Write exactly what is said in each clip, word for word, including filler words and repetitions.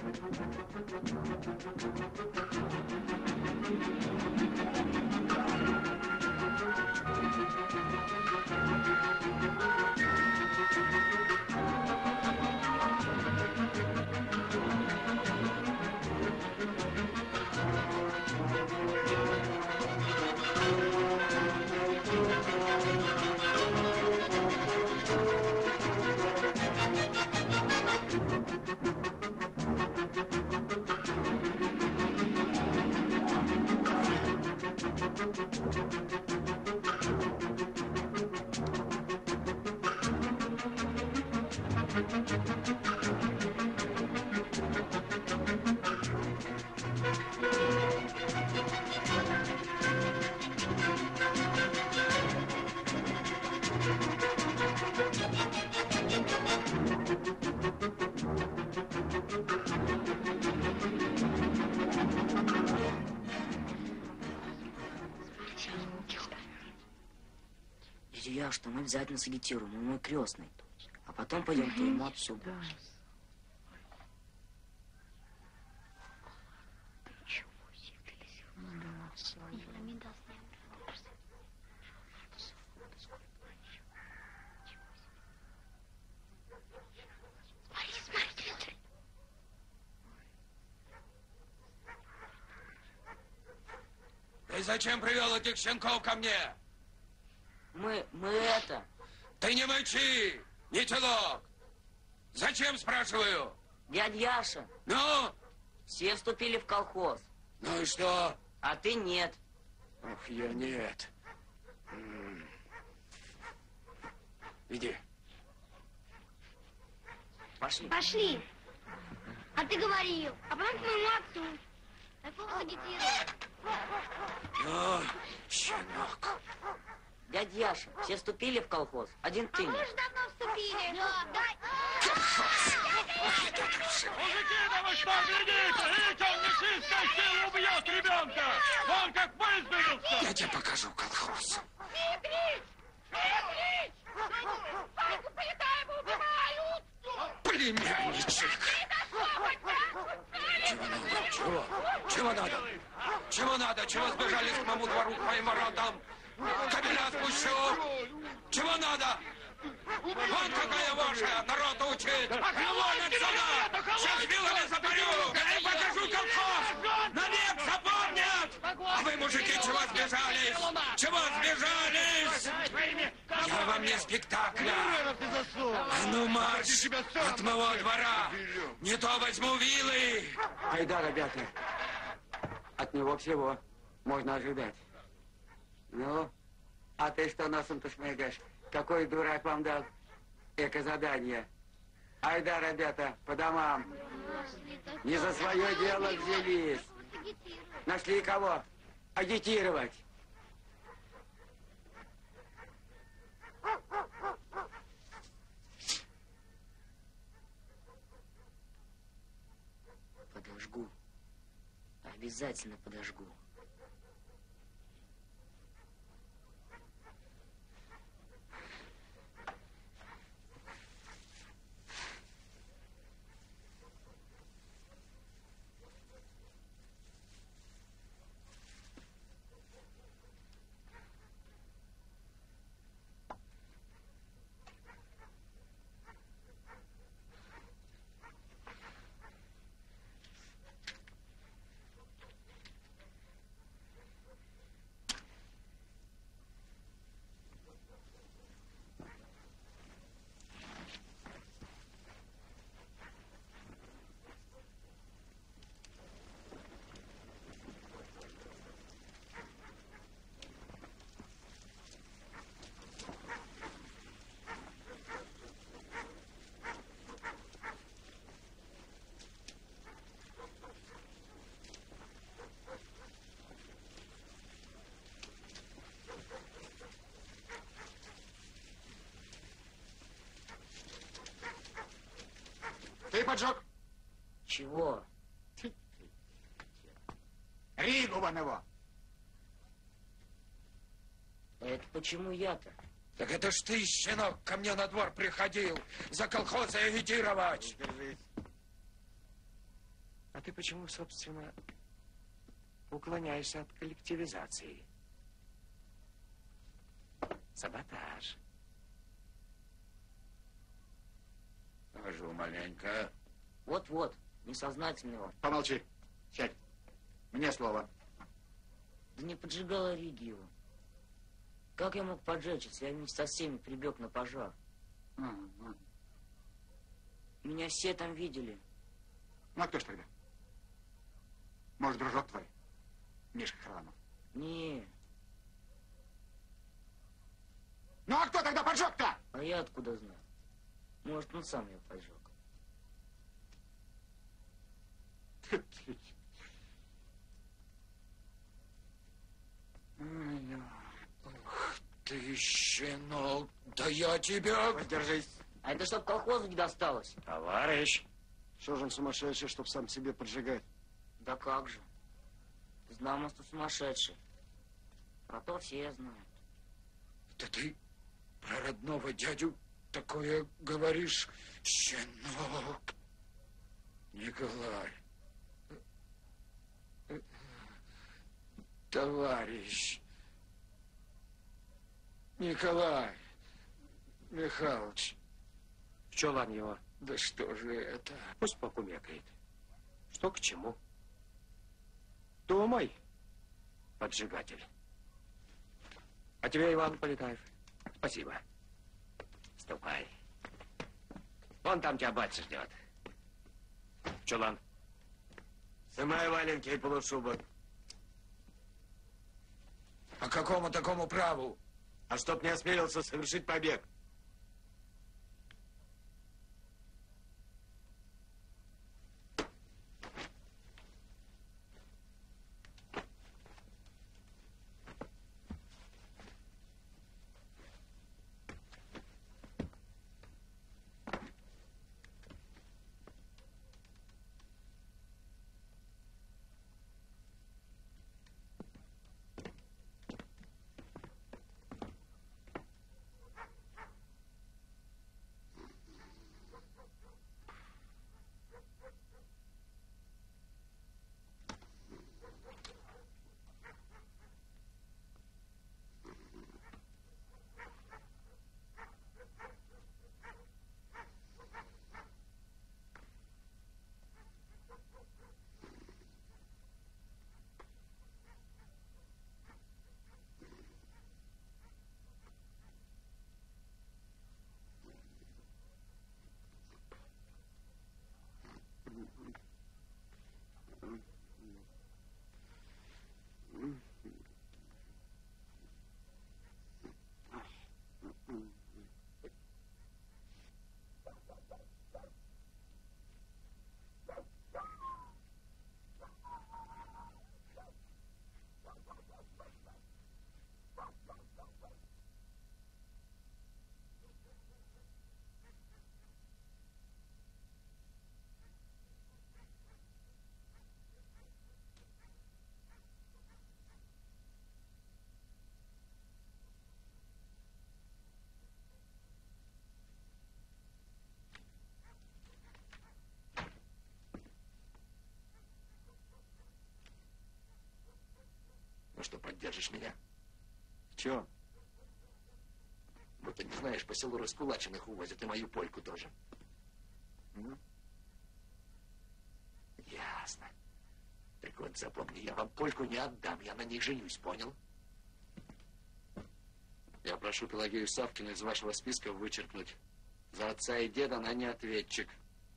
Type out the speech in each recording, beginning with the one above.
Что мы обязательно сагитируем, он мой крестный. А потом пойдем к твоему отцу. Ты зачем привел этих щенков ко мне? Мы, мы это... Ты не мочи, не телок. Зачем, спрашиваю? Дядя Яша. Ну? Все вступили в колхоз. Ну и что? А ты нет. Ох, я нет. М-м. Иди. Пошли. Пошли. А ты говорил, а потом к моему отцу. Такого агитировать. Ну, щенок. Дядя Яша, все вступили в колхоз? Один ты. А мы же давно вступили. Да, дай. Мужики, да вы что, глядите? Видите, он нечистой силой убьет ребенка. Он как вызберется. Я тебе покажу колхоз. Петрич! Петрич! Папу Полетаева убивают! Племянничек. Чего надо? Чего? Чего надо? Чего надо? Чего сбежали к моему двору, к моим воротам? Кабеля спущу! Чего надо? Вон какая ваша! Народ учит! Вон отсюда! Сейчас вилами запарю! Я им покажу колхоз! Навек запомнят! А вы, мужики, чего сбежались? Чего сбежались? Я вам не спектакля! А ну марш от моего двора! Не то возьму вилы! Айда, ребята, от него всего можно ожидать. Ну, а ты что носом-то шмыгаешь? Какой дурак вам дал эко-задание? Айда, ребята, по домам. Не за свое дело взялись. Нашли кого? Агитировать. Подожгу. Обязательно подожгу. Ты поджег? Чего? Ригу вон его. Это почему я-то? Так это ж ты, щенок, ко мне на двор приходил за колхозы агитировать. А ты почему, собственно, уклоняешься от коллективизации? Саботаж. Скажу маленько. Вот-вот, несознательный он. Помолчи. Сядь. Мне слово. Да не поджигала Риги его. Как я мог поджечь, если я вместе со всеми прибег на пожар? Mm-hmm. Меня все там видели. Ну, а кто ж тогда? Может, дружок твой? Мишка Харламов? Не. Ну, а кто тогда поджег-то? А я откуда знаю? Может, он сам ее поджег. Ах ты, щенок, да я тебя... Подержись. А это чтоб колхозу не досталось. Товарищ. Что же он сумасшедший, чтоб сам себе поджигать? Да как же. Знал, что сумасшедший. Про то все знают. Да ты про родного дядю такое говоришь, щенок. Николай. Товарищ. Николай Михайлович. В чулан его. Да что же это? Пусть покумекает. Что к чему? Думай, поджигатель. А тебе, Иван Полетаев, спасибо. Ступай. Вон там тебя батя ждет. В чулан. Сымай валенки и полушубок. По какому такому праву? А чтоб не осмелился совершить побег. Ну что, поддержишь меня? Чё? Вот ты не знаешь, по селу раскулаченных увозят, и мою польку тоже. М? Ясно. Так вот, запомни, я вам польку не отдам, я на них женюсь, понял? Я прошу Пелагею Савкину из вашего списка вычеркнуть. За отца и деда она не ответчик.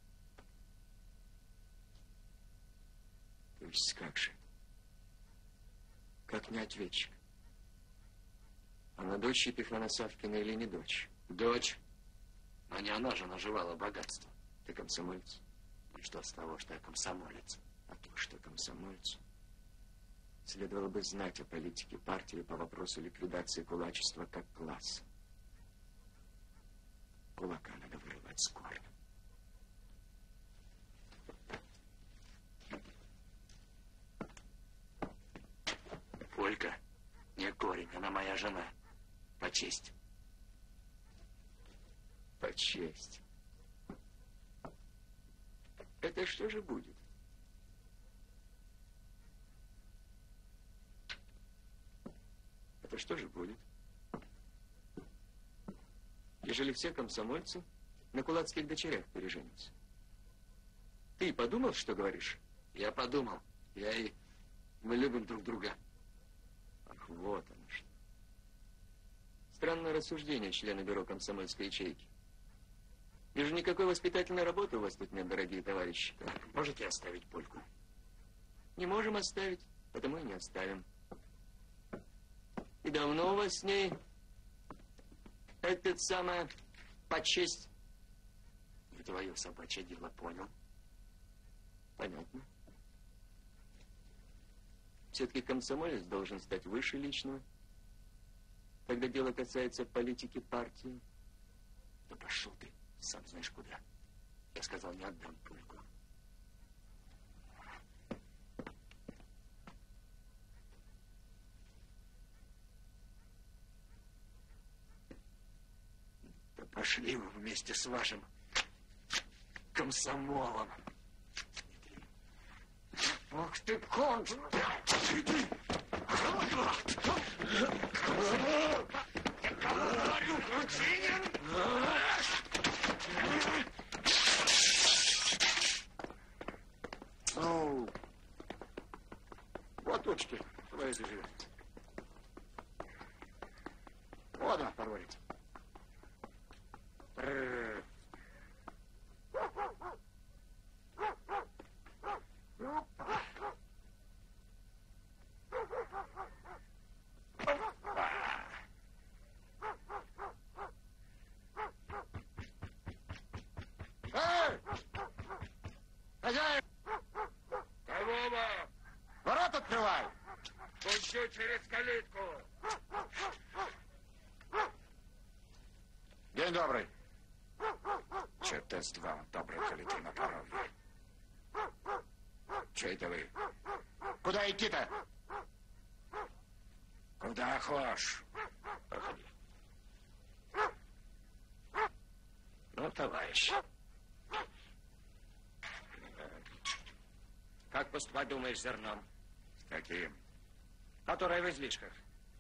То есть как же? Как не ответчик? Она дочь Епифана Савкина или не дочь? Дочь. Но не она же наживала богатство. Ты комсомолец? И что с того, что я комсомолец? А то, что комсомолец. Следовало бы знать о политике партии по вопросу ликвидации кулачества как класса. Кулака надо вырывать с корнем. Полька, не корень, она моя жена. По чести. По чести. Это что же будет? что же будет? Ежели все комсомольцы на кулацких дочерях переженятся. Ты подумал, что говоришь? Я подумал. Я и... Мы любим друг друга. Ах, вот оно что. Странное рассуждение члена бюро комсомольской ячейки. Вижу, никакой воспитательной работы у вас тут нет, дорогие товарищи. Так, можете оставить пульку? Не можем оставить, потому и не оставим. И давно у вас с ней это самое почесть? Не твое собачье дело, понял? Понятно. Все-таки комсомолец должен стать выше личного, когда дело касается политики партии. Да пошел ты, сам знаешь куда. Я сказал, не отдам пульку. Да пошли вы вместе с вашим комсомолом. Ах ты, конченый! Ну, вот тучки, твои живет. Вот она, порвалится. Хозяин! Кого вы? Ворот открывай! Пущу через калитку. День добрый. Черта с два, добрый, коли ты на пороге. Че это вы? Куда идти-то? Куда хошь? Проходи. Ну, товарищ. Как поступать думаешь с зерном? С каким? Которое в излишках.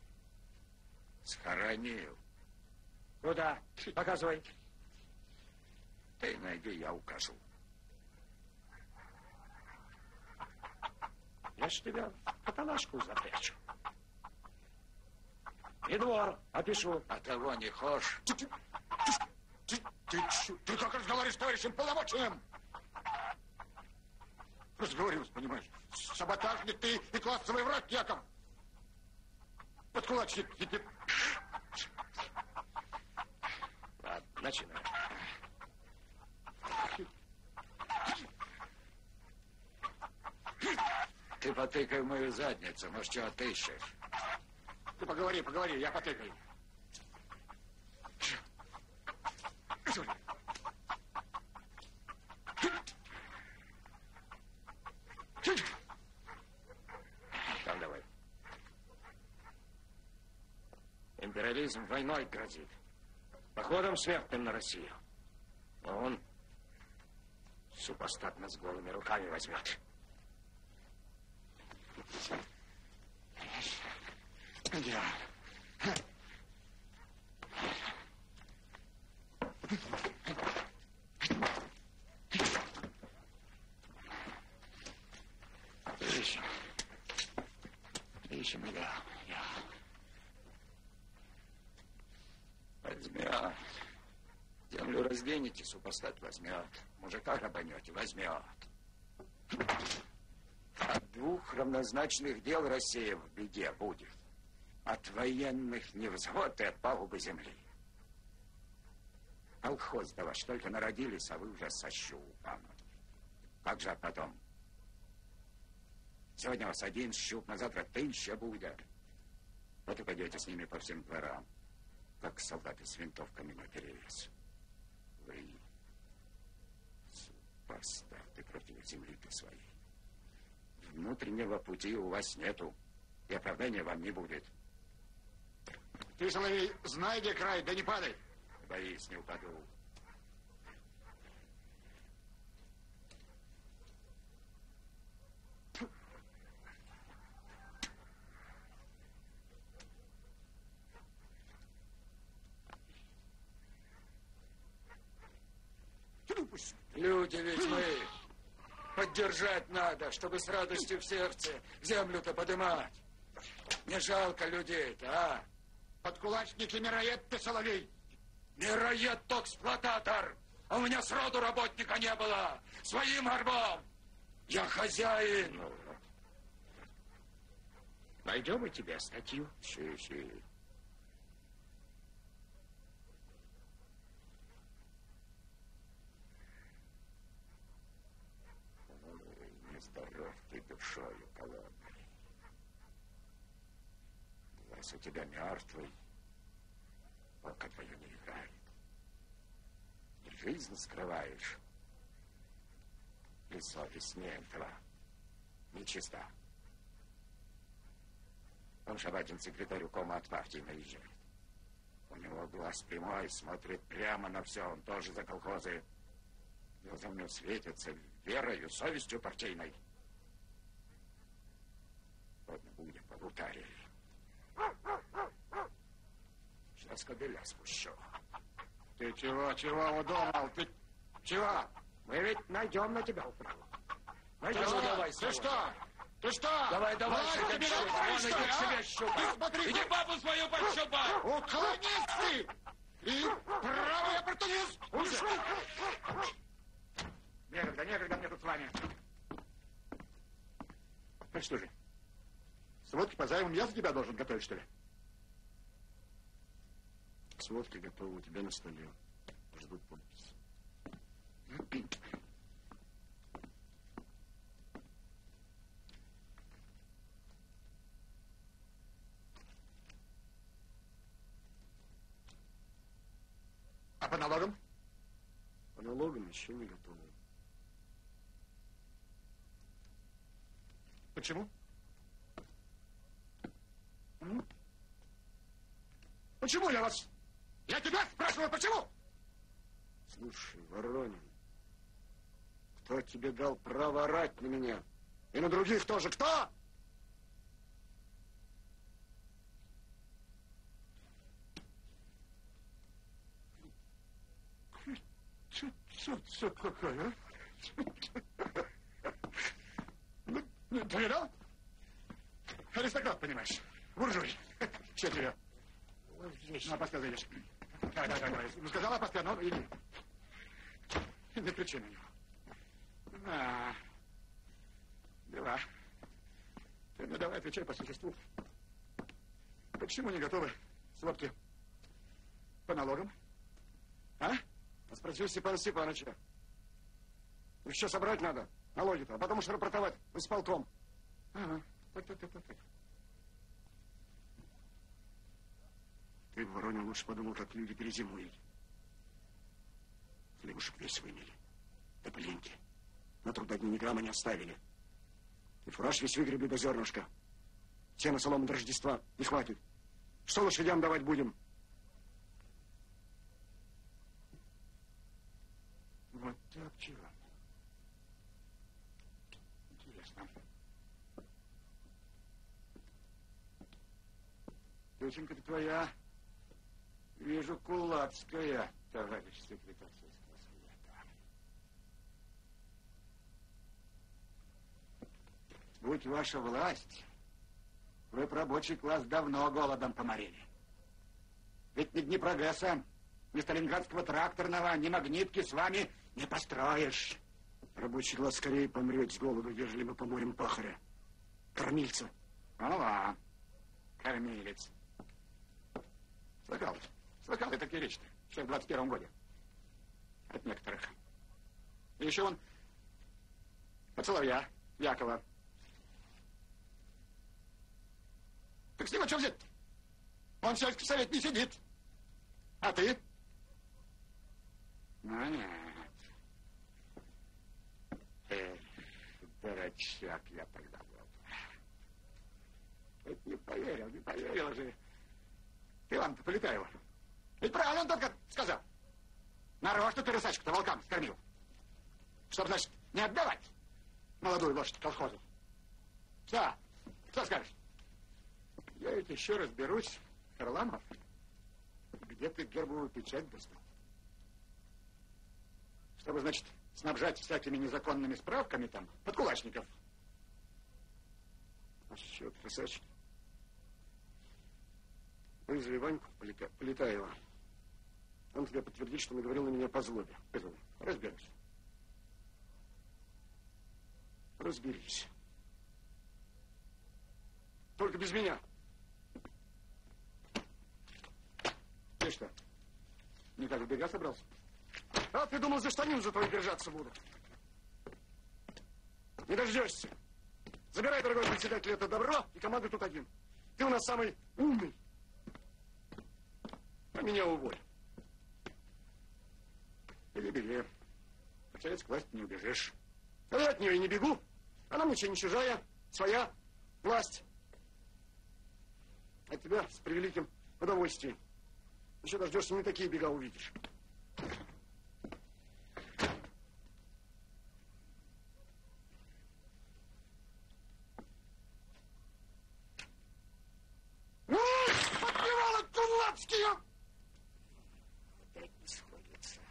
Схоронил. Куда? Показывай. Ты найди, я укажу. Я ж тебя в каталажку запрячу. И двор опишу. А того не хошь. Ты, ты, ты, ты, ты, ты как разговариваешь с товарищем полномоченным? Разговорился, понимаешь? Саботажник ты и классовый враг, Яков. Подкулачник. Ладно, начинай. Ты потыкай в мою задницу, ну что отыщешь? Ты поговори, поговори, я потыкаю. Там давай. Империализм войной грозит. Походом смертным на Россию. А он супостат нас голыми руками возьмет. Я. Ищем. Ищем, я. Я. Возьмет. Землю разденете, супостат возьмет. Мужика грабанете, возьмет. От двух равнозначных дел Россия в беде будет. От военных невзгод и от пагубы земли. Колхоз да ваш только народились, а вы уже со щупом. Как же потом? Сегодня у вас один щуп, на завтра тысяча будет. Вот и пойдете с ними по всем дворам, как солдаты с винтовками наперевес. Вы супостаты против земли-то своей. Внутреннего пути у вас нету, и оправдания вам не будет. Ты, соловей, знай, где край, да не падай. Боись, не упаду. Люди ведь мы. Поддержать надо, чтобы с радостью в сердце землю-то подымать. Не жалко людей-то, а? Подкулачник и мироед ты, Соловей. Мироед, эксплуататор. А у меня сроду работника не было. Своим горбом. Я хозяин. Ну, найдем и тебе статью. Щи-щи. Здоров ты душою холодной. Глаз у тебя мертвый, око твое не играет. И жизнь скрываешь, и совесть мертва, нечиста. Он Шабатин секретарю кома от партии наезжает. У него глаз прямой, смотрит прямо на все, он тоже за колхозы. Глаза у него светятся верою, совестью партийной. Ладно, будем побутарили. Сейчас кобеля спущу. Ты чего, чего удумал? Ты чего? Мы ведь найдем на тебя управу. Найдем, Ты что? давай, Ты что? Ты что? Давай, давай, Власть щупай, тебе щупай. давай, Вон что иди ли, к себе а? щупай. Ты смотри, Иди бабу свою пощупай. уклонись ты! И правый оппортунист! Ушел! Некогда, некогда мне тут с вами. Ну что же, сводки по займам я за тебя должен готовить, что ли? Сводки готовы у тебя на столе. Ждут подпись. А по налогам? По налогам еще не готовы. Почему? М? Почему я вас... Я тебя спрашиваю, почему? Слушай, Воронин, кто тебе дал право орать на меня? И на других тоже. Кто? Что какое, а? Ну, ну, ты видал? Аристократ, понимаешь. Буржуй. Что тебе? Вот здесь. Ну, Паскал, зайдешь. Давай, давай, давай. Ну, сказала Паскал, ну, иди. Не кричи на него. А, дела. Ты мне давай отвечай по существу. Почему не готовы сводки по налогам? А? А спроси Степана Степановича. Еще собрать надо, налоги-то, а потом уж рапортовать в исполком. Ага, так, так, так, так, так. Ты, Воронин, лучше подумал, как люди перезимуют. Хлебушек весь вымели. Да блинки. На труда дни ни грамма не оставили. И фураж весь выгребли до зернышка. Сено, солома до Рождества не хватит. Что лошадям давать будем? Вот так чего. Интересно. Доченька-то твоя, вижу, кулацкая, товарищ секретарь сельского совета. Будь ваша власть, вы б рабочий класс давно голодом поморили. Ведь ни дни прогресса, ни сталинградского тракторного, ни магнитки с вами не построишь. Рабочий класс скорее помрет с голоду, ежели мы поморим пахаря. Кормильца. Ала, кормилец. Слыхал, слыхал ты такие речи-то, что в двадцать первом годе. От некоторых. И еще он от Соловья, Якова. Так с него что взять-то? Он в сельский совет не сидит. А ты? Ну, нет. Эх, дурачок я тогда был. Ведь не поверил, не поверил же. Иван-то Полетаева. Ведь правильно он только сказал. Нарочно ты рысачку-то волкам скормил. Чтоб, значит, не отдавать молодую лошадь колхозу. Что? Что скажешь? Я ведь еще разберусь, Харламов, где ты гербовую печать достал. Чтобы, значит, снабжать всякими незаконными справками там подкулачников. А счет, красавчик. Вызови Ваньку Полета... Полетаева. Он тебе подтвердит, что наговорил на меня по злобе. Вызови. Разберусь. Разберись. Только без меня. Ты что, никак в бега собрался? А ты думал, за штанину за твою держаться буду? Не дождешься. Забирай, дорогой председатель, это добро, и команда тут один. Ты у нас самый умный. А меня уволь. Или беги. Хотя к власти не убежишь. А я от нее и не бегу. Она мне не чужая, своя власть. От тебя с превеликим удовольствием. Еще дождешься, не такие бега увидишь. Ну, подпевала кулацкие! Опять не сходится.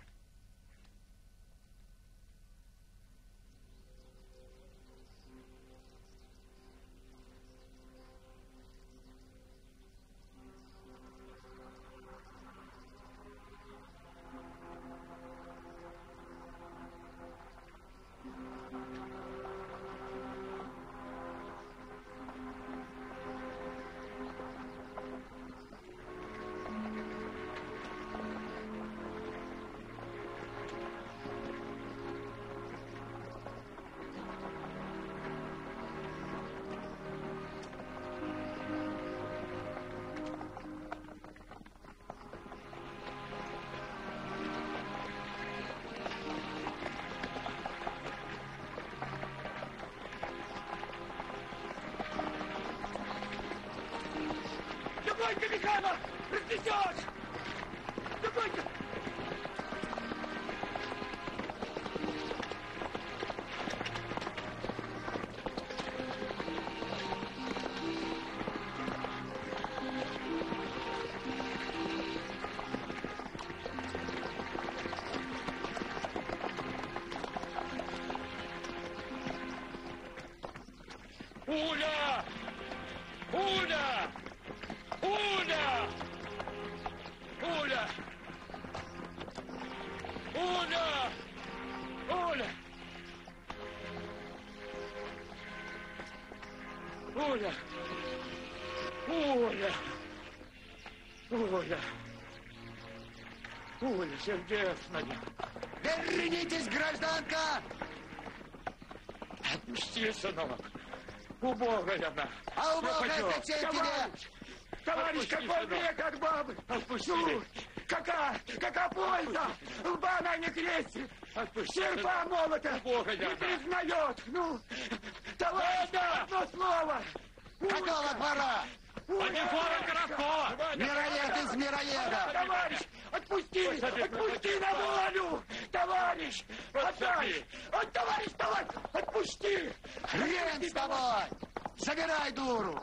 Давай-ка, Михайло, разнесешь! Давай-ка! Уля! Уля! Уля! Уля! Уля! Уля! Уля! Уля! Уля! Уля, сердечная! Вернитесь, гражданка! Отпусти, сынок! Убогая она! А убогая Ну, зачем тебе? Товарищ, какой век от бабы! Отпусти! Ну, какая, какая польза! Лба она не крестит! Отпусти! Серпа молота! Убогая не она. признает! Ну, товарищ, одно слово! Какого двора? Одинфора городского! Мироед из мироеда! Товарищ, отпусти! Отпусти на волю! Товарищ! Отдай! От, товарищ, товарищ! Отпусти! Хрен с тобой! Забирай дуру!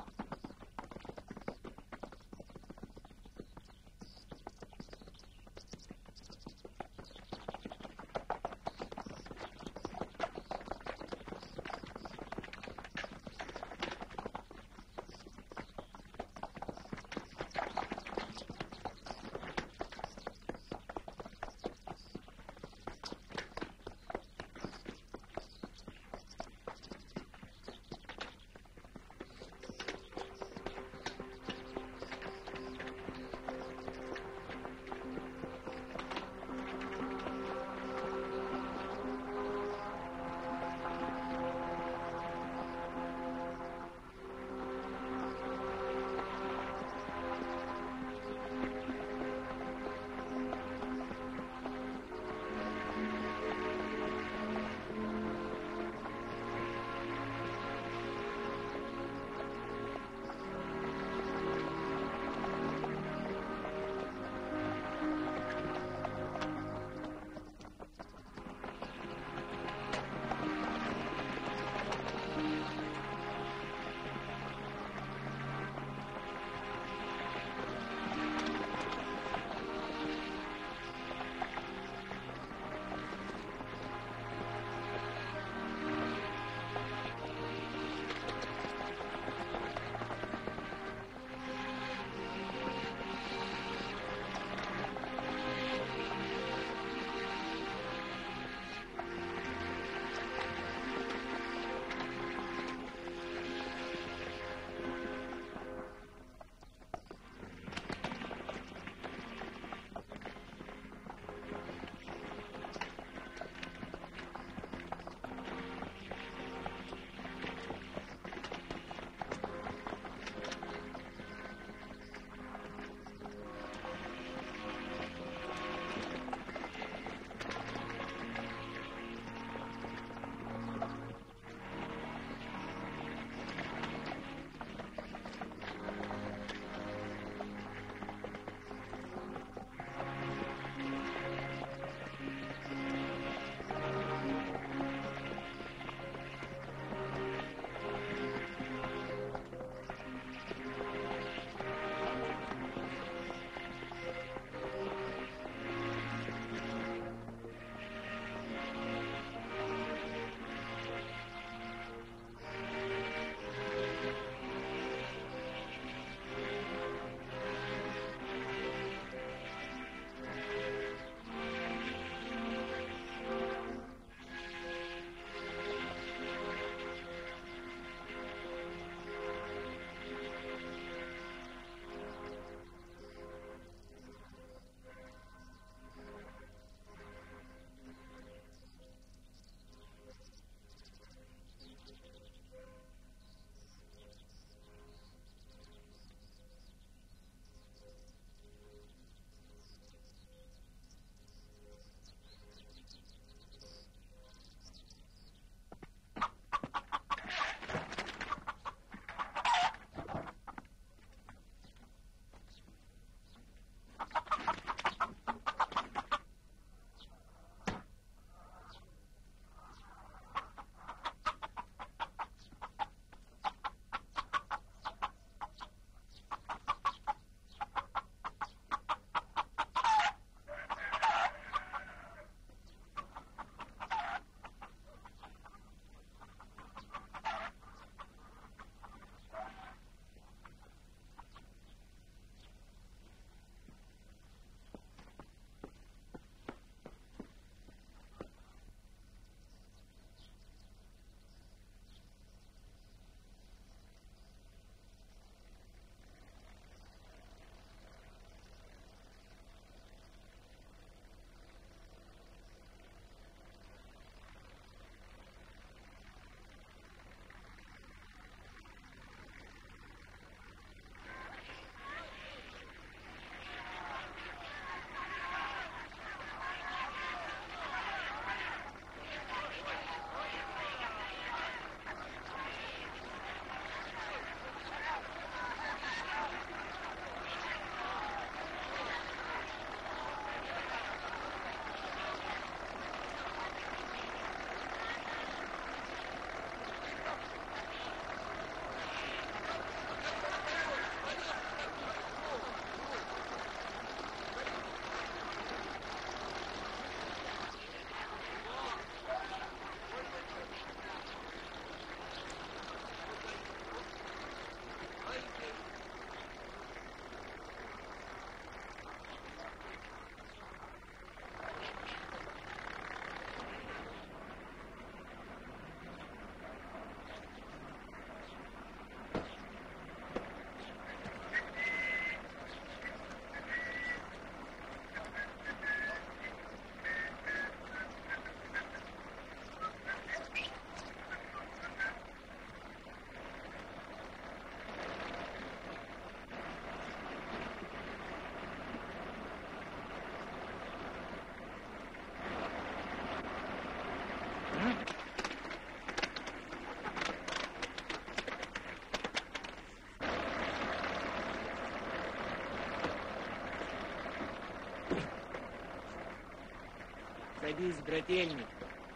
Садись, брательник.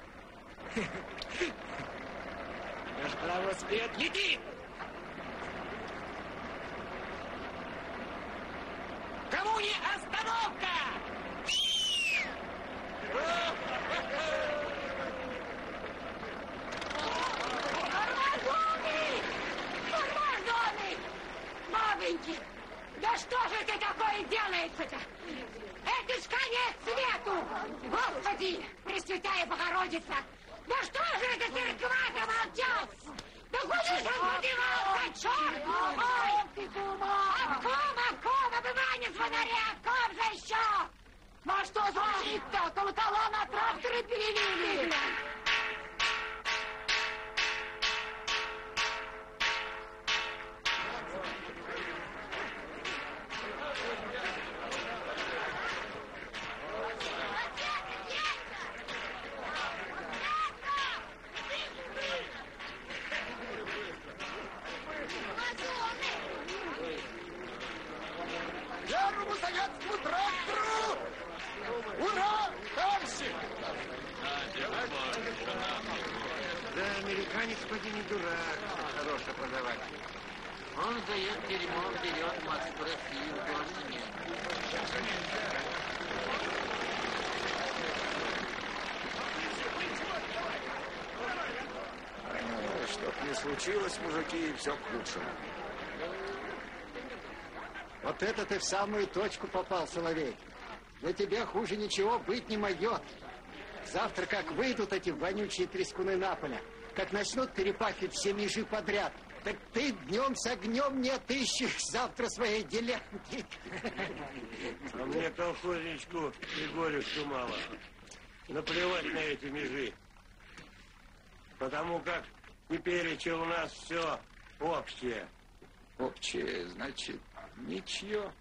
Наш паровоз вперед летит! Кому не остановка! Тормозоны! Тормозоны! Бабеньки! Да что же это такое делается-то? Это ж конец свету! Господи, Пресвятая Богородица! Да что же это церква-то молчат? Да куда же он подевался, черт! Ой! Об ком, об ком, обывание звонаря, об ком же еще? Ну а что звучит-то? Колокола на тракторы перевели! Первому советскому трактору! Ура! Товарищи! Да, американец поди не дурак, хороший продаватель. Он дает дерьмо вперед в Москву, Россию, тоже нет. Ну, чтоб не случилось, мужики, все к лучшему. Вот это ты в самую точку попал, Соловей. Для тебя хуже ничего быть не может. Завтра как выйдут эти вонючие трескуны на поле, как начнут перепахивать все межи подряд, так ты днем с огнем не отыщешь завтра своей делянки. А мне колхозничку Егорюшку мало. Наплевать на эти межи. Потому как теперь у нас все общее. Общее, значит, ничье.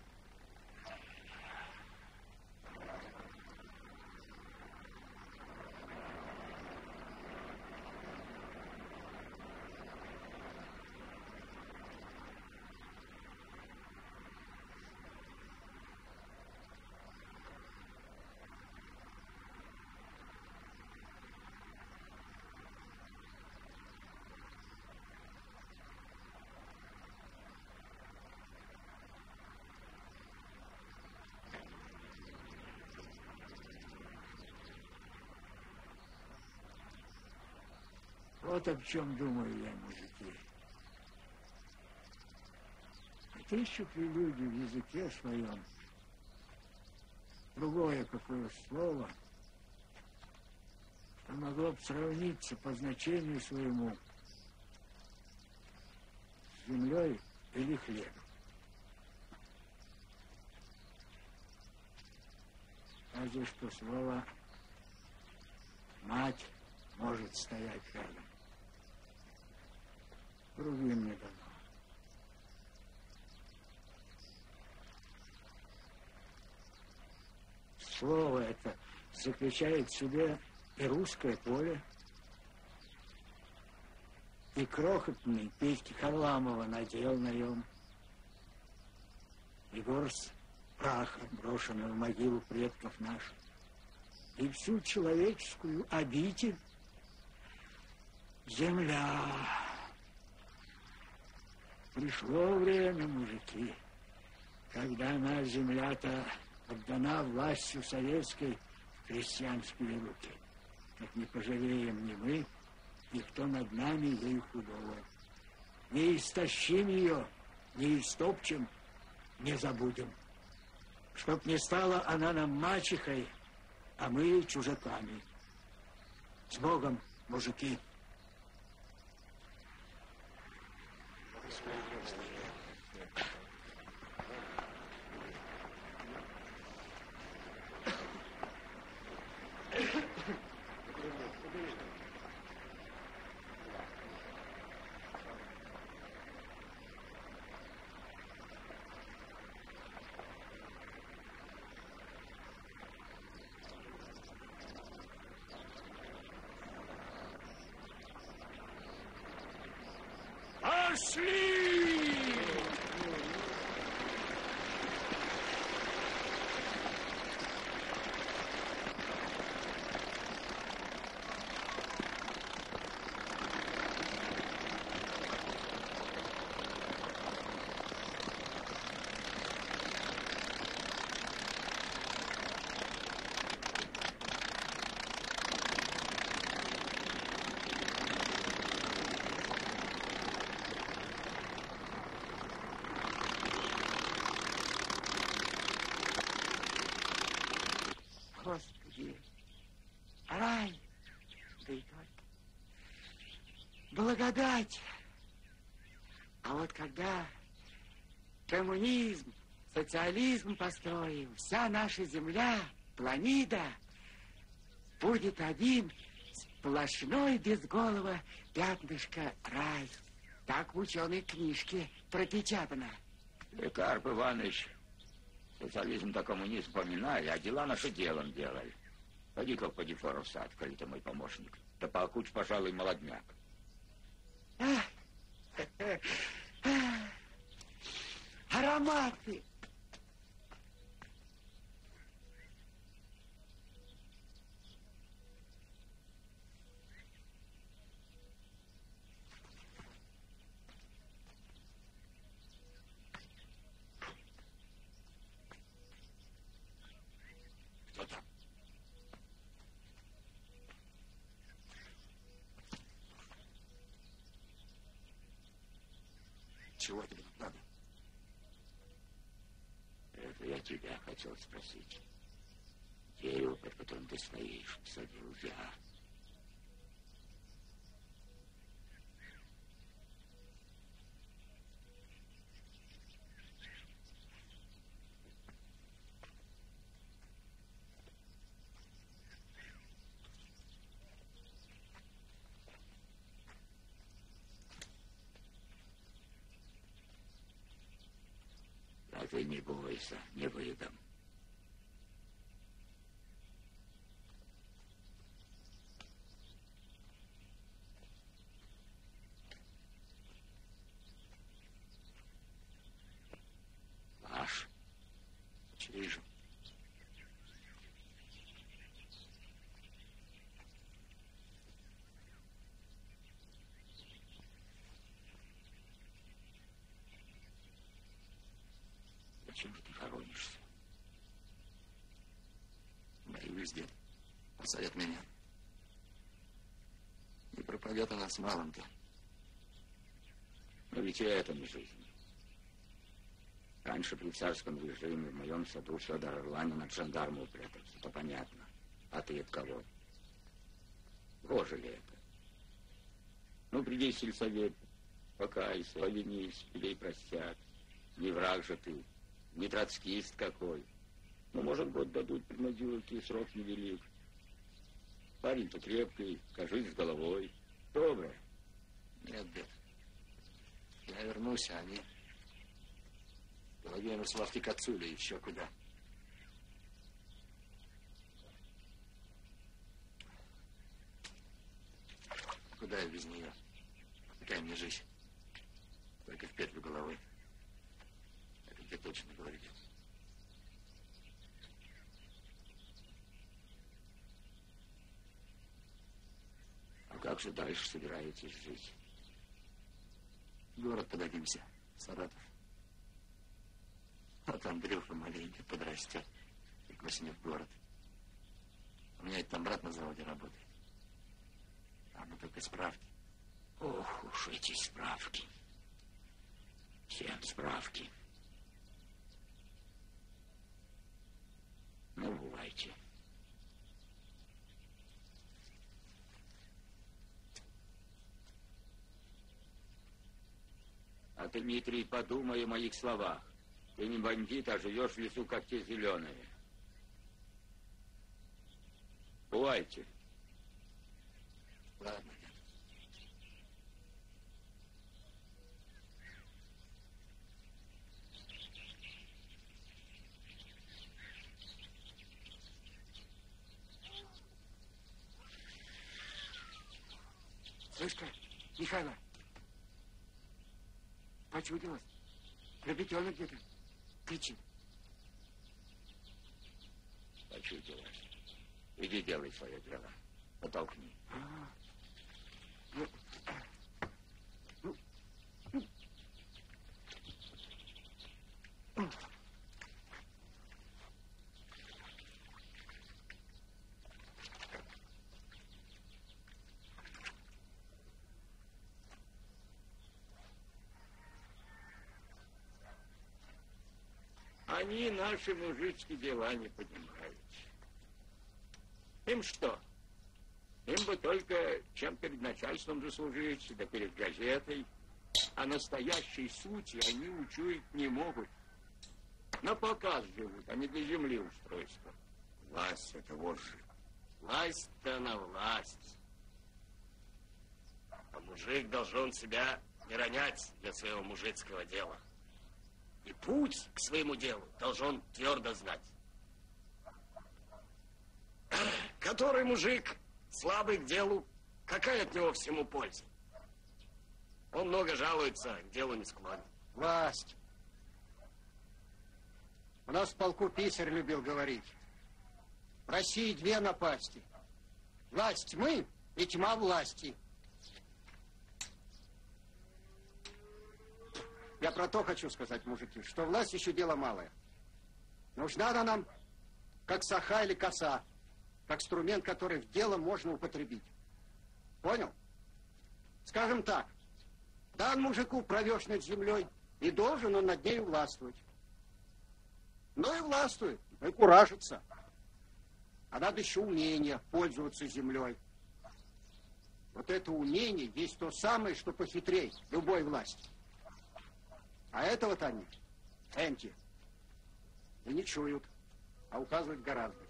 Вот об чем думаю я, мужики. Отыщут ли люди в языке своем другое какое слово, что могло бы сравниться по значению своему с землей или хлебом? Разве что слово «мать» может стоять рядом. Другим не дано. Слово это заключает в себе и русское поле, и крохотный Петьки Харламова надел на нем, и горсть праха, брошенную в могилу предков наших, и всю человеческую обитель земля. Пришло время, мужики, когда наша земля-то отдана властью советской в крестьянские руки. Как не пожалеем ни мы, никто над нами ей худого. Не истощим ее, не истопчем, не забудем. Чтоб не стала она нам мачехой, а мы ей чужаками. С Богом, мужики! Пошли! благодать. А вот когда коммунизм, социализм построим, вся наша земля, планета, будет один сплошной без голова пятнышко рай. Так в ученой книжке пропечатано. Карп Иванович, социализм да коммунизм поминали, а дела наши делом делали. Поди-ка поди фору в сад, коли ты мой помощник. Да покуч, пожалуй, молодняк. Ароматы! Кто там? Чего тебе тут надо? Это я тебя хотел спросить. Дерево, под которым ты стоишь, садил я. А ты не бойся, не выдам. Ваш. Чей же? Зачем же ты хоронишься? Боюсь, дед. Посадят меня. И пропадет она с малым-то. Но ведь и это не жизнь. Раньше при царском режиме в моем саду Федор Орланин от жандарма упрятался. Это понятно. А ты от кого? Боже ли это? Ну, приди в сельсовет, покайся, повинись, людей простят. Не враг же ты, не троцкист какой. Ну, может, год дадут преднадиловки, срок невелик. Парень-то крепкий, кажись, с головой. Добрый. Нет, дед. Я вернусь, а они... Половину Славки к отцу или еще куда. Куда я без нее? Какая мне жизнь? Только в петлю головой. Это тебе точно говорит. А как же дальше собираетесь жить? В город подадимся, Саратов. Вот Андрюха маленький подрастет, и к осени в город. У меня там брат на заводе работает. Там мы только справки. Ох уж эти справки. Всем справки. Ну, бывайте. А ты, Дмитрий, подумай о моих словах. Ты не бандит, а живешь в лесу, как те зеленые. Бывайте. Ладно, дед. Слышь-ка, Михайло, почудилось? Ребятенок где-то кричит. Почудилось. Иди делай свое дело. Потолкни. А, ну, ну, ну. Они наши мужицкие дела не понимают. Им что? Им бы только чем перед начальством заслужить, да перед газетой. А настоящей сути они учуять не могут. На показ живут, а не для земли устройства. Власть — это вожжи. Власть-то на власть. А мужик должен себя не ронять для своего мужицкого дела. И путь к своему делу должен твердо знать. Который мужик слабый к делу, какая от него всему польза? Он много жалуется, к делу не склонен. Власть. У нас в полку писарь любил говорить. В России две напасти. Власть тьмы и тьма власти. Я про то хочу сказать, мужики, что власть еще дело малое. Нужна она нам, как саха или коса, как инструмент, который в дело можно употребить. Понял? Скажем так, дан мужику провешь над землей, и должен он над ней властвовать. Ну и властвует, ну и куражится. А надо еще умение пользоваться землей. Вот это умение есть то самое, что похитрей любой власти. А этого-то они, энти, и не чуют, а указывать гораздо.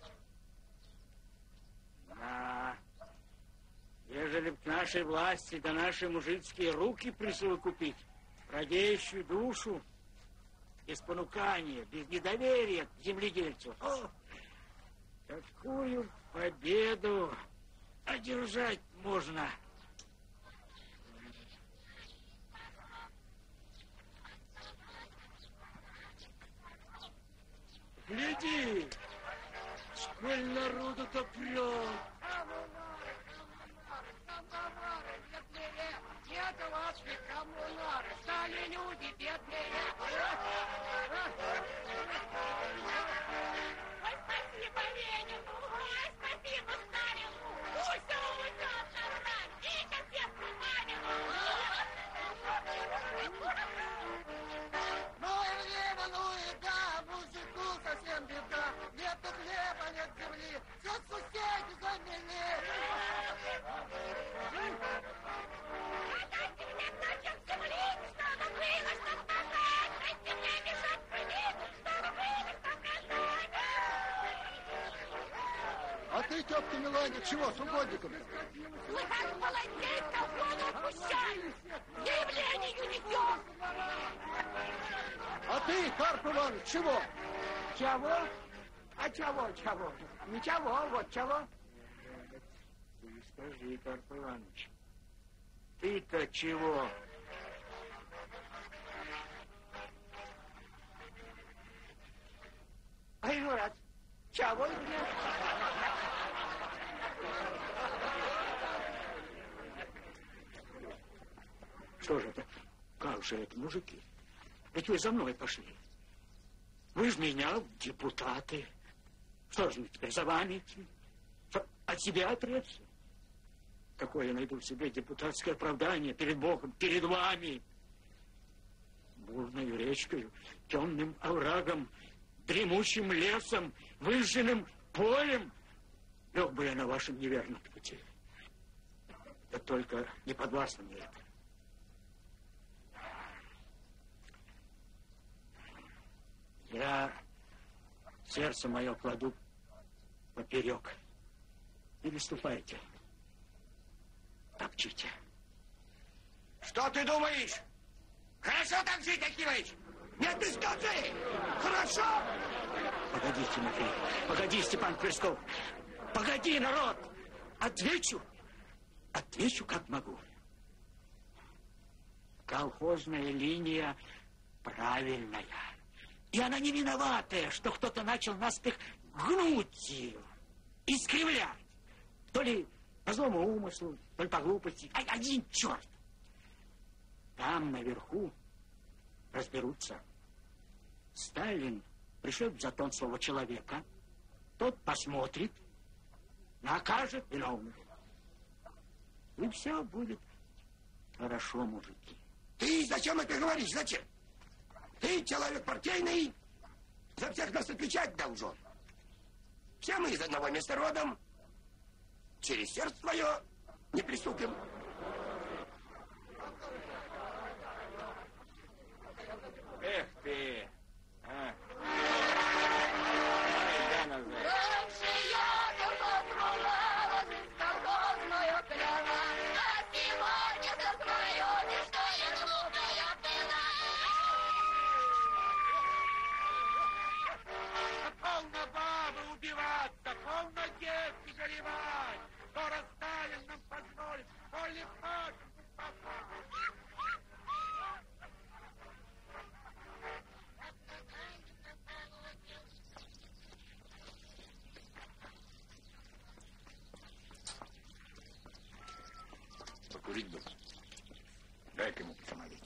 Да, ежели б к нашей власти да наши мужицкие руки присовокупить, радеющую душу, без понукания, без недоверия к земледельцу, о, какую победу одержать можно. Гляди, сколь народу-то прет. Нет у вас ведь коммунары, стали люди бедные. Ой, спасибо Ленину, ой, спасибо Сталину, пусть он уйдет на рай, и концепцию Мамину. Ну и время, ну и да, мужику совсем беда. Нет тут хлеба, нет земли, все соседи замели. Отдайте мне кусочек земли, чтобы было, чтоб продать. Дайте мне мешок земли, чтобы было, чтоб продать. А ты, тетка Мелания, чего с угодниками? Слыхать, молодец, колхозу отпущай. Заявлению несем. А ты, Карп Иванович, чего? Чего? А чего, чего? Ничего, вот чего. Ты скажи, Карп Иванович, ты-то чего? Ай, Мурат, чего мне? Что же это? Как же это, мужики? Ведь вы за мной пошли. Вы же меня в депутаты. Что же мне теперь за вами идти? Что, от себя отречься? Какое я найду в себе депутатское оправдание перед Богом, перед вами? Бурною речкою, темным оврагом, дремучим лесом, выжженным полем лег бы я на вашем неверном пути. Да только не подвластно мне это. Я сердце мое кладу поперек. Не выступайте. Топчите. Что ты думаешь? Хорошо так жить, Акимович? Нет, ты скажи! Хорошо? Погоди, Тимофей. Погоди, Степан Тверсков. Погоди, народ. Отвечу. Отвечу, как могу. Колхозная линия правильная. И она не виноватая, что кто-то начал наспех гнуть ее, искривлять. То ли по злому умыслу, то ли по глупости. А один черт. Там наверху разберутся. Сталин пришлет в затон слово человека. Тот посмотрит, накажет виновных. И все будет хорошо, мужики. Ты зачем это говоришь? Зачем? Ты человек партийный, за всех нас отвечать должен. Все мы из одного места родом. через сердце твое не приступим. Эх ты, а? Полно бабы убиваться, полно девки горевать. Скоро Сталин нам позволит, коли хочет. Покурить бы. Дай-ка ему посмотреть.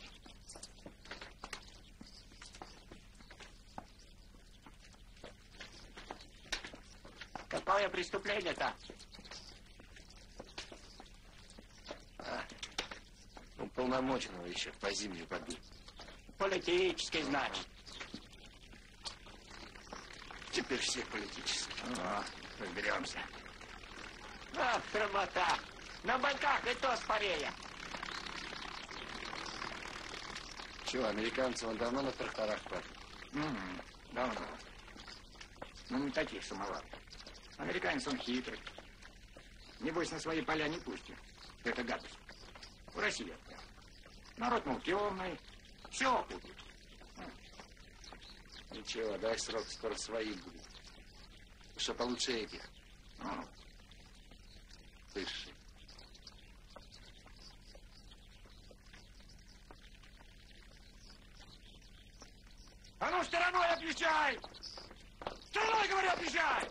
Какое преступление-то? А, уполномоченного еще по зимней побил. Политический, значит. Теперь все политические. Ну, разберемся. Ах, трамота. На байках и то спорее. Чего, американцы вон давно на тракторах хватит? Угу, давно. Ну, не таких самовар. Американец, он хитрый. Небось, на свои поля не пустит. Это гадость. В России это. Народ, мол, темный. Все будет. Ничего, дай срок, скоро свои будут. Что получше этих. Ну, Слышишь? а ну, стороной отъезжай! Стороной, говорю, отъезжай!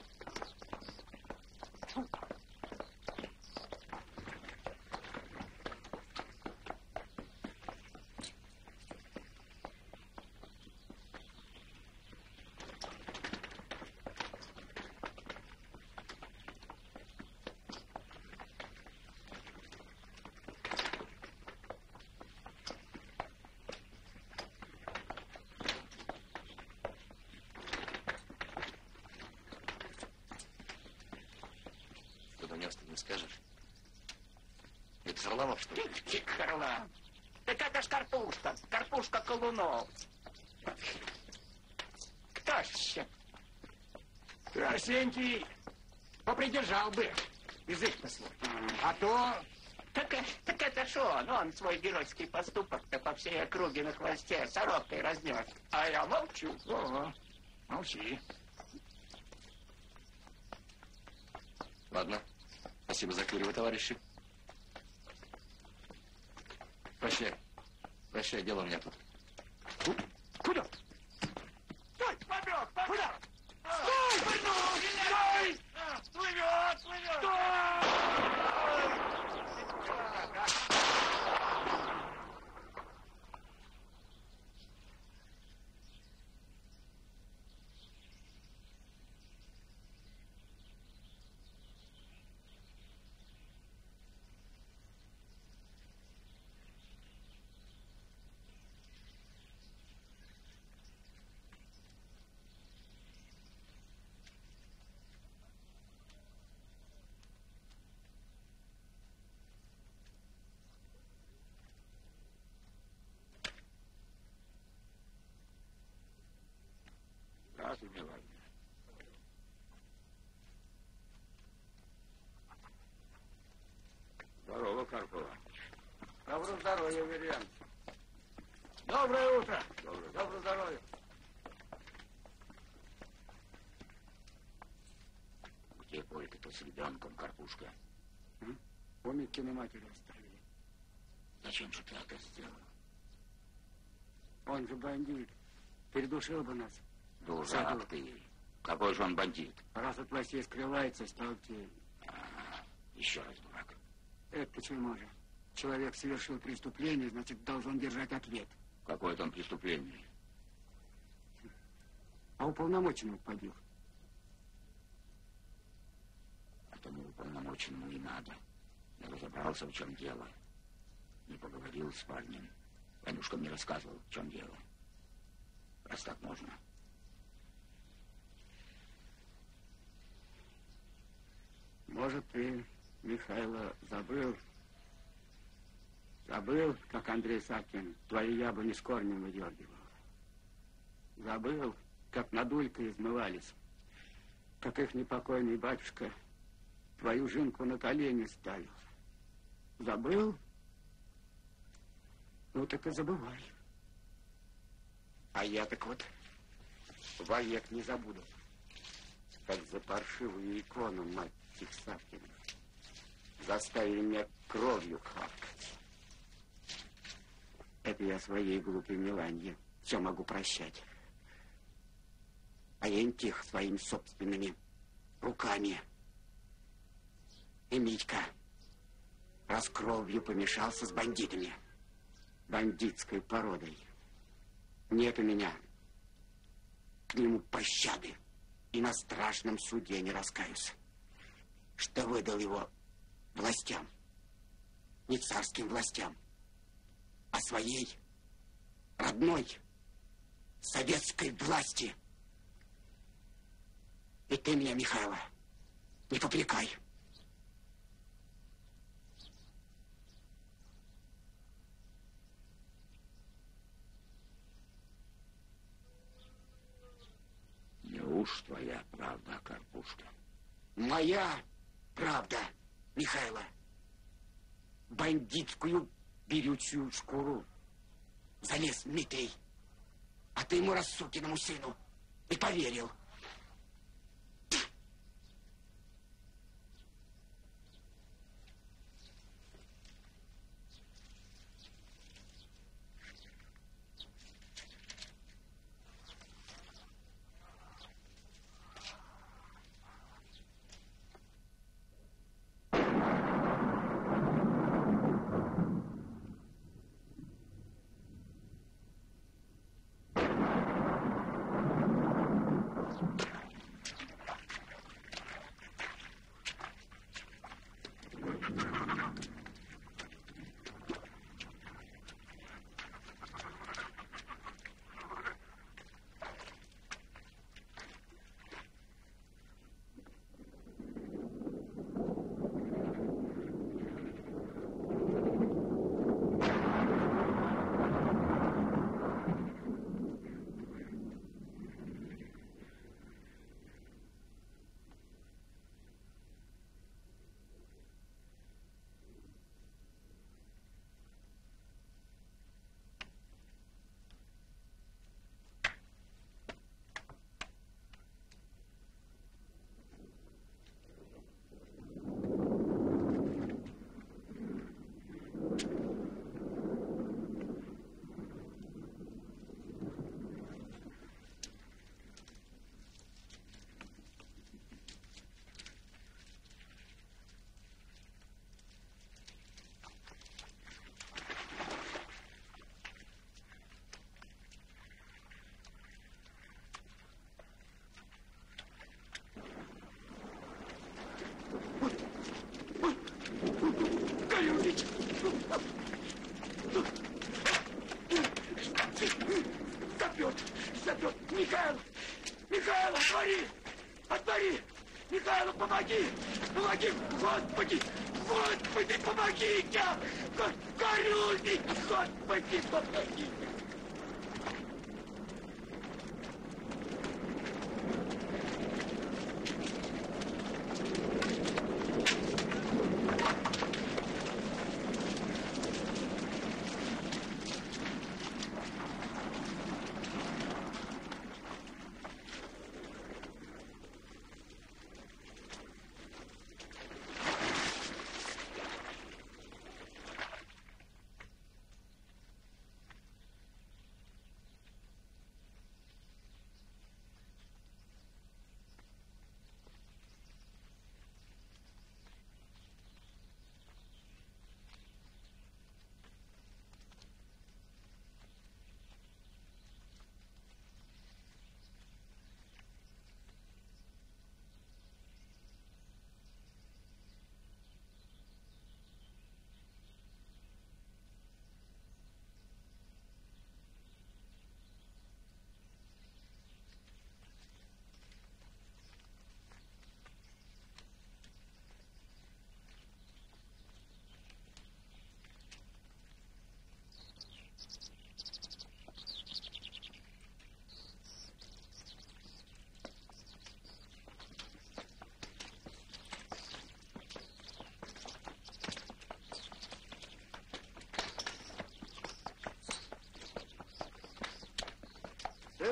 Не скажешь? Это Харламов, что ли? Тик, Харлам. Так это ж Карпушка. Карпушка Колунов. Кто ж еще? Ты, Арсентий, попридержал бы язык-то свой. А то... Так, так это что он? Он свой геройский поступок-то по всей округе на хвосте сорокой разнес. А я молчу. О, молчи. Ладно. Спасибо за курево, товарищи. Прощай. Прощай, дело у меня тут. Куда? Стой, побег, побег! Куда? Стой! Стой! Плывет, плывет! Стой! Здравствуй, милая. Здорово, Карпова. Доброго здоровья, Вильян. Доброе утро. Доброе, Доброго здоровья. Где Колька-то с ребенком, Карпушка? М? Помники на матери оставили. Зачем же ты это сделал? Он же бандит. Передушил бы нас. Дурак ты. Какой же он бандит? Раз от властей скрывается, стал тень. А, еще раз дурак. Это почему же? Человек совершил преступление, значит, должен держать ответ. Какое там преступление? А уполномоченного побил. А тому уполномоченному и надо. Я разобрался, в чем дело. Не поговорил с парнем. Ванюшка мне рассказывал, в чем дело. Раз так можно. Может, ты Михайло, забыл, забыл, как Андрей Савкин твои яблони с корнем выдергивал. Забыл, как над Улькой измывались, как их непокойный батюшка твою жинку на колени ставил. Забыл? Ну так и забывай. А я так вот вовек не забуду, как за паршивую икону мать этих Савкиных заставили меня кровью хавкать. Это я своей глупой Миланье все могу прощать. А я их своими собственными руками. И Митька раз кровью помешался с бандитами, бандитской породой. Нет у меня к нему пощады, и на страшном суде не раскаюсь, что выдал его властям, не царским властям, а своей родной советской власти. И ты меня, Михайло, не попрекай. Неуж твоя правда, Карпушка? Моя правда, Михайло. Бандитскую берючую шкуру залез Дмитрий, а ты ему, рассукиному сыну, и поверил. Запьет, запьет. Михаил, Михаил, отвори, отвори. Михаил, помоги, помоги, Господи, Господи, помогите. Горюй, Господи, помоги.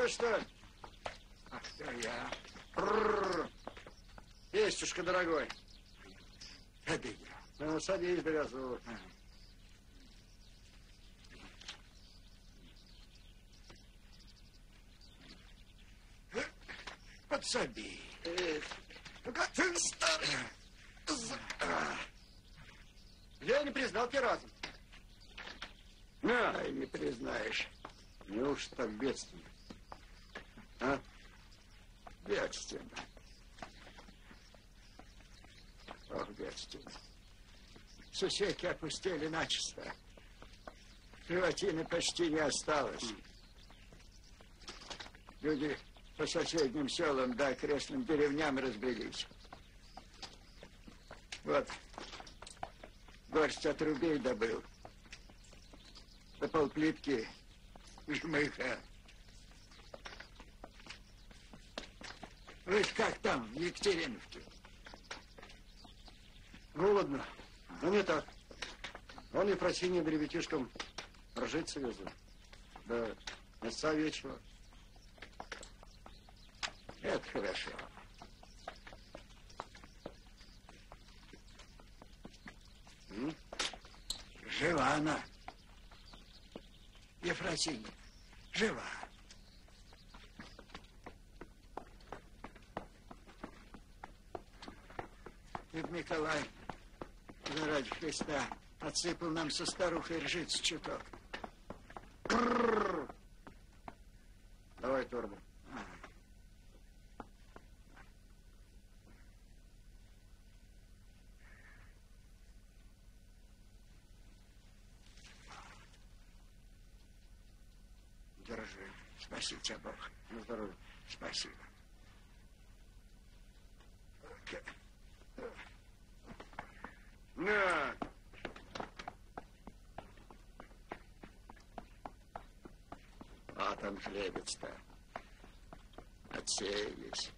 что ли? А кто я? Пестюшка, дорогой. Это я. Ну, садись, довезу. Подсоби. Эх, ну-ка, ты старый. Я не признал тебя разом. На, и не признаешь. Неужто так бедственно? А? Бедственно. Ох, бедственно. Сусеки опустели начисто. Животины почти не осталось. Люди по соседним селам да окрестным деревням разбрелись. Вот, горсть отрубей добыл. Да полплитки жмыха. Вы как там, в Екатериновке? Голодно. Но не так. Он Ефросинья да ребятишкам ржить свезли. Да мяса вечера. Это хорошо. М? Жива она. Ефросинья. Жива. И Николай, да ради Христа, отсыпал нам со старухой ржиц чуток. Давай торбу. Держи. Спасибо тебе, Бог. На здоровье. Спасибо. На! А там хлебец-то. Отсеялись.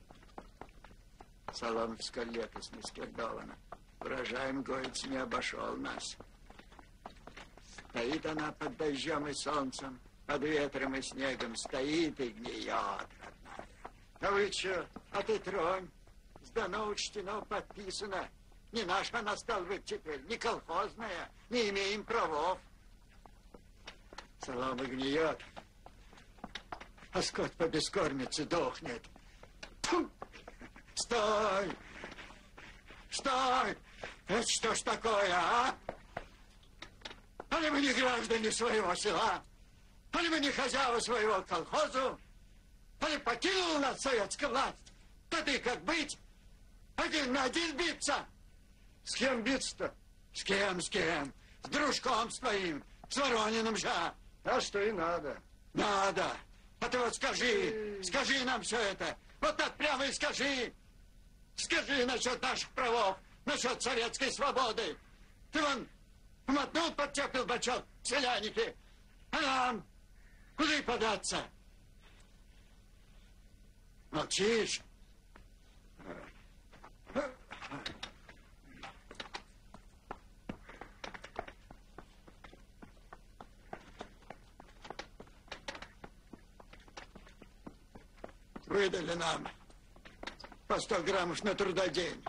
Соломовское лето снискердовано. Урожаем гоец не обошел нас. Стоит она под дождем и солнцем, под ветром и снегом, стоит и гниет, родная. А вы че? А ты тронь. Сдано, учтено, подписано. Не наша она стала быть теперь, не колхозная, не имеем правов. Солома гниет, а скот по бескормице дохнет. Фу! Стой! Стой! Это что ж такое, а? Али мы не граждане своего села? Али мы не хозяева своего колхозу? Али покинула нас советская власть? Да ты как быть? Один на один биться? С кем биться-то? С кем, с кем? С дружком с твоим, с Ворониным же. А что и надо. Надо. А ты вот скажи, скажи нам все это. Вот так прямо и скажи. Скажи насчет наших правов, насчет советской свободы. Ты вон мотнул под теплый бачок селяники. А нам куда податься? Молчишь? Выдали нам по сто граммов на трудодень.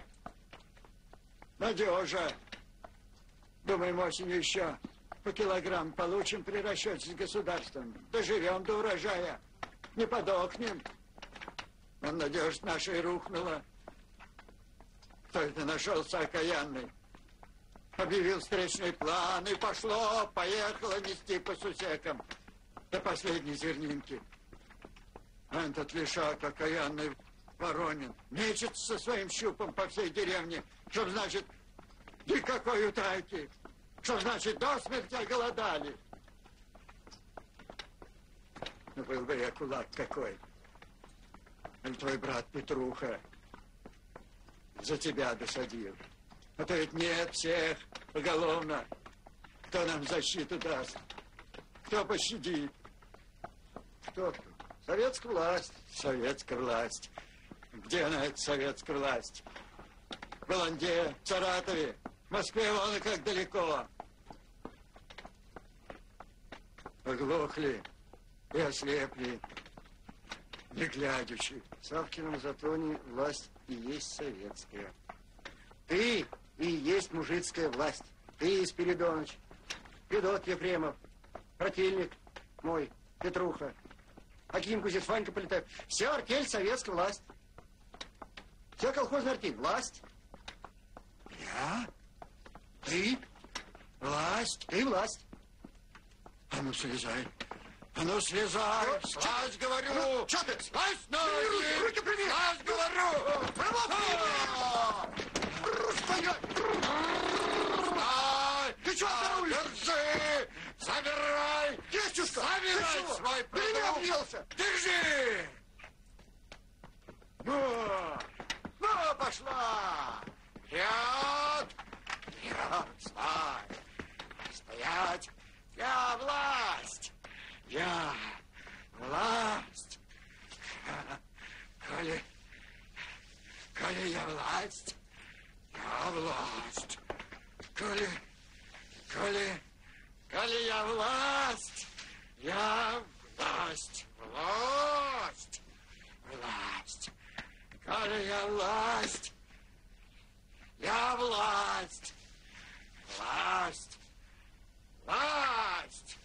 Надежа. Думаем, осенью еще по килограмм получим при расчете с государством. Доживем до урожая. Не подохнем. Но надежда наша и рухнула. Кто это нашелся окаянный? Объявил встречный план, и пошло, поехало нести по сусекам до последней зернинки. А этот лишак окаянный Воронин мечется со своим щупом по всей деревне, чтоб, значит, никакой утайки, чтоб, значит, до смерти оголодали. Ну, был бы я кулак какой. А твой брат Петруха за тебя досадил. А то ведь нет всех поголовно. Кто нам защиту даст? Кто пощадит? Кто кто? Советская власть. Советская власть. Где она, эта советская власть? В Баланде, в Саратове, в Москве вон и как далеко. Оглохли и ослепли. не глядячи. В Савкином затоне власть и есть советская. Ты и есть мужицкая власть. Ты, Спиридоныч, Федот Ефремов, Протильник мой, Петруха, Аким Кузец, Ванька Полетаев. Все артель советская власть. Все колхозная артель власть. Я? Ты? Власть? Ты власть. А ну, слезай. А ну, слезай. Ну, Слазь, чё? говорю. Ну, чё ты? Слазь на Руки, ноги. руки прими. Слазь, говорю. Стоять! Стой. Ты чё оторвался? Держи. Забирай. Дядюшка, Забирай ты чего? свой Ты меня продукт. объелся. Держи. Ну, ну, пошла. Вперед. Вперед. Стой. Стоять. Я власть. Я власть. Коли, коли я власть, я власть. Коли, коли, коли я власть, я власть. Власть. Власть. Коли я власть, я власть. Власть. Власть.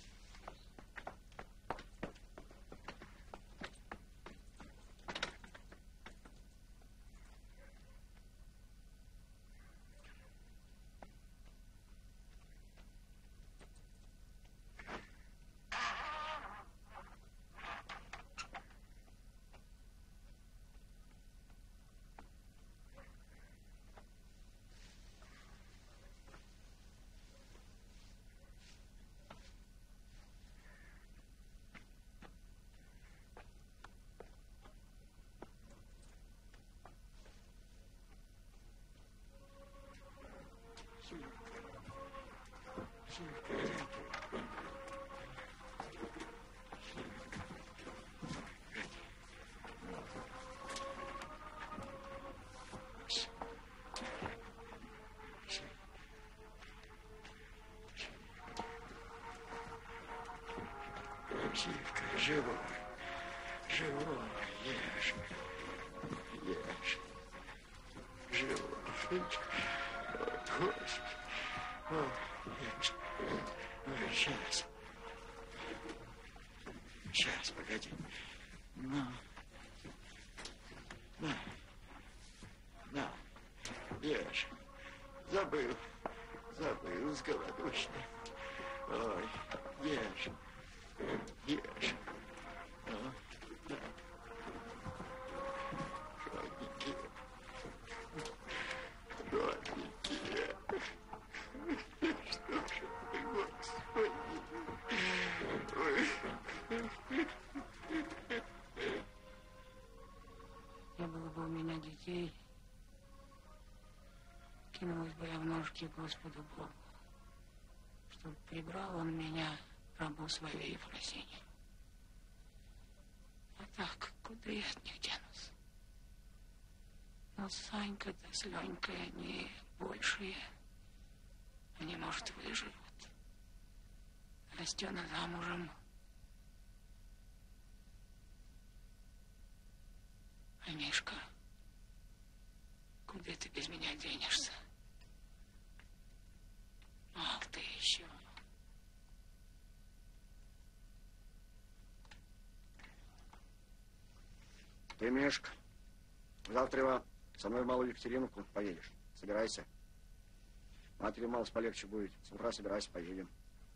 Сивка, живой, живой, ешь, ешь, живой, ой, Господи, ой, ешь, ой, сейчас, сейчас, погоди, на, на, на, ешь, забыл, забыл, с голодушный, ой, ешь. Ешь. А, да. Родненькие. Родненькие. Что же ты, Господи. Ой. Не было бы у меня детей, кинулась бы я в ножки Господу Богу, чтобы прибрал он меня, рабу своей Ефросиньи. А так, куда я от них денусь? Но Санька-то с Ленькой, они большие. Они, может, выживут. Растена замужем. А Мишка, куда ты без меня денешься? Ах, ты еще. Ты, Мишка, завтра со мной в Малую Екатериновку поедешь. Собирайся. Матери мало полегче будет. С утра собирайся, поедем.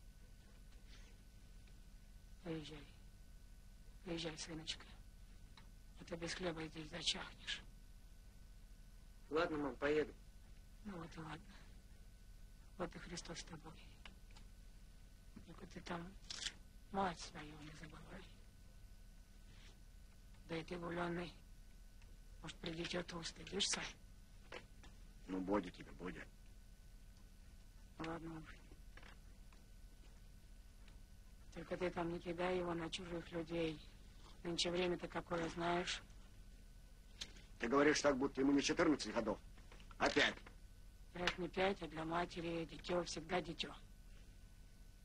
Поезжай. Поезжай, сыночка. А то без хлеба здесь зачахнешь. Ладно, мам, поеду. Ну вот и ладно. Вот и Христос с тобой. Только ты там мать свою не забывай. Да и ты, гуленый, может, придет, устыдишься? Ну, Бодя тебе, Бодя. Ладно уж. Только ты там не кидай его на чужих людей. Нынче время-то какое, знаешь? Ты говоришь так, будто ему не четырнадцать годов. Опять. Пять не пять, а для матери дитё всегда дитё.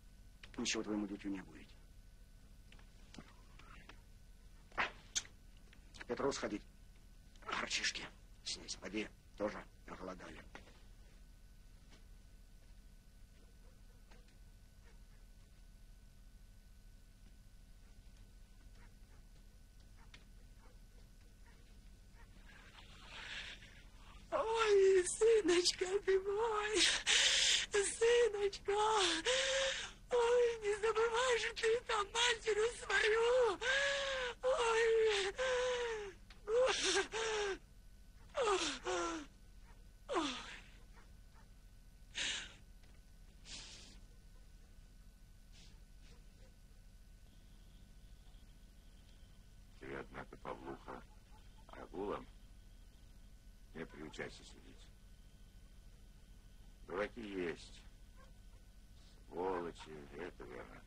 Ничего твоему дитю не будет. Петру сходить. Харчишки снизь, поди, тоже оголодали. Ой, сыночка ты мой, сыночка, ой, не забывай же ты там матерью свою, ой, ой. Ты, однако, Павлуха, агулом не приучайся судить. Дураки есть, сволочи, это верно.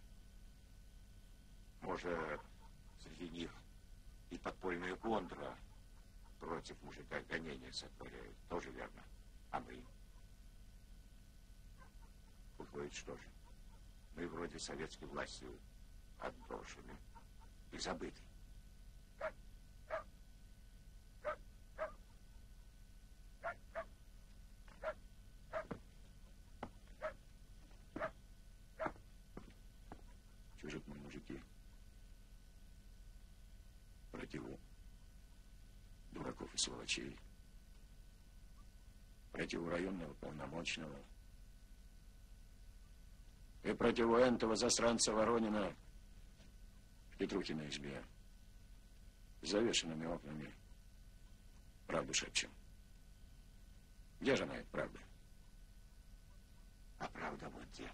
Может, среди них и подпольная контра против мужика гонения сотворяют, тоже верно. А мы? Выходит, что же? Мы вроде советской властью отброшены и забыты. Чужих мы мужики. Противу дураков и сволочей. Противу районного полномочного. И противу энтого засранца Воронина в Петрухиной избе. С завешенными окнами. Правду шепчем. Где же она, эта правда? А правда вот где?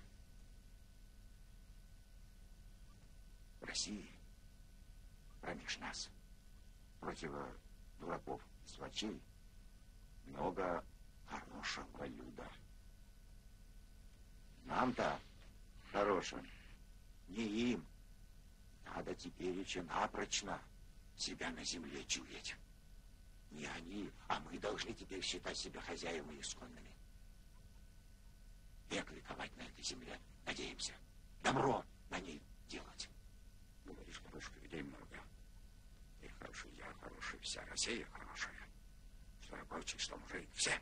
В России, промеж нас, против дураков и сволочей, много хорошего люда. Нам-то, хорошим, не им, надо теперь еще напрочно себя на земле чуять. Не они, а мы должны теперь считать себя хозяевами исконными. Век вековать на этой земле, надеемся, добро на ней делать. Говоришь, хороших людей много. Ты хороший, я хороший, вся Россия хорошая. Что рабочий, что мужик, все.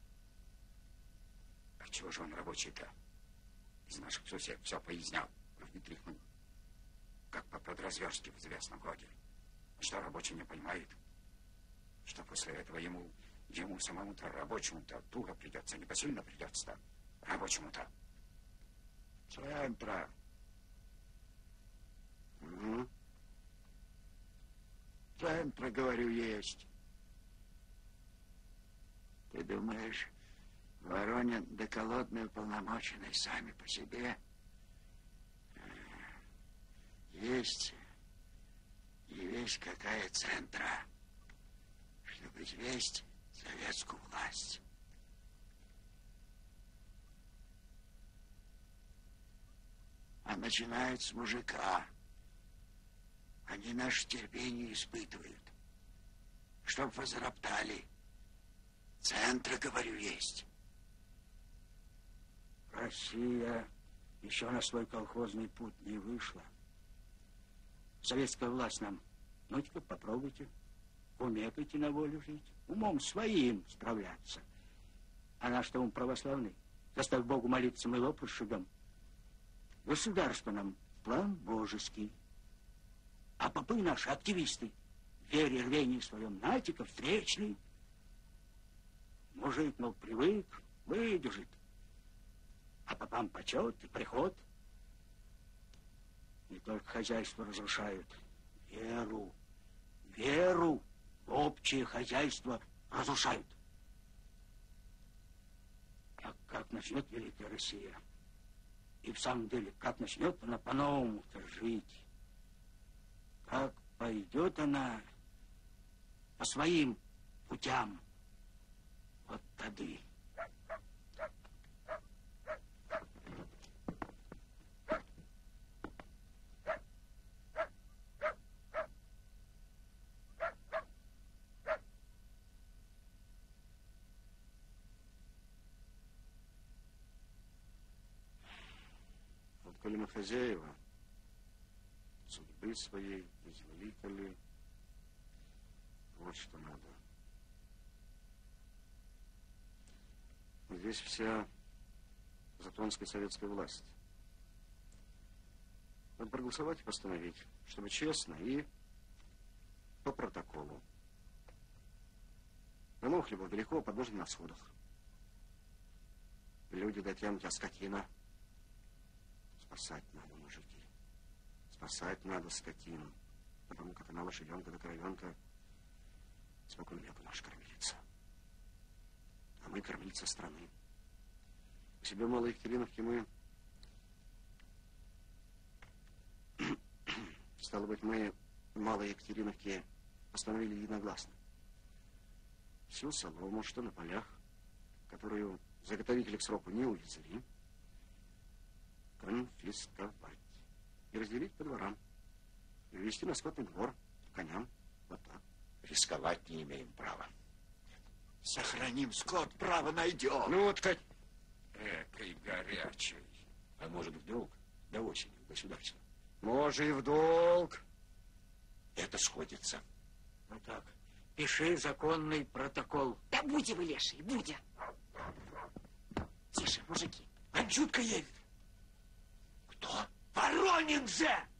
А чего же он рабочий-то? Из наших сусед все поизнял, не тряхнул. Как по подразверстке в известном годе. Что рабочий не понимает? Что после этого ему, ему самому-то рабочему-то туго придется, не посильно придется-то рабочему-то. Центра. Угу. Центра, говорю, есть. Ты думаешь, Воронин да Колодный уполномоченный сами по себе? Есть и весть какая центра, чтобы известь советскую власть. А начинает с мужика. Они наше терпение испытывают. Чтоб возроптали. Центра, говорю, есть. Россия еще на свой колхозный путь не вышла. Советская власть нам, ну-ка попробуйте, умекайте на волю жить, умом своим справляться. А наш-то ум православный, заставь Богу молиться, мы лоб расшибем. Государство нам план божеский. А попы наши, активисты, вере, рвении своем, нате-ка, встречный. Мужик, мол, привык, выдержит. А попам почет и приход. Не только хозяйство разрушают, веру, веру в общее хозяйство разрушают. А как начнет Великая Россия? И в самом деле, как начнет она по-новому-то жить? Как пойдет она по своим путям? Вот тады. Коли мы хозяева, судьбы своей изволители, вот что надо. Здесь вся затонская советская власть. Надо проголосовать и постановить, чтобы честно и по протоколу. Рано хлебов далеко, подложен на всходах. Люди дотянут, а скотина. Спасать надо, мужики. Спасать надо скотину. Потому как она лошаденка да коровенка спокойно веку наша кормилица. А мы кормилица страны. У себя в Малой Екатериновке мы... Стало быть, мы в Малой Екатериновке постановили единогласно. Всю солому, что на полях, которую заготовители к сроку не увезли, конфисковать и разделить по дворам. И ввести на скотный двор коням. Вот так. Рисковать не имеем права. Сохраним скот, право найдем. Ну вот как... Экой горячий. А может, в долг до осени в государство? Может, и в долг. Это сходится. Вот так. Пиши законный протокол. Да будем вы, леший, будем. Тише, мужики. Анчутка едет. Кто? Воронин же!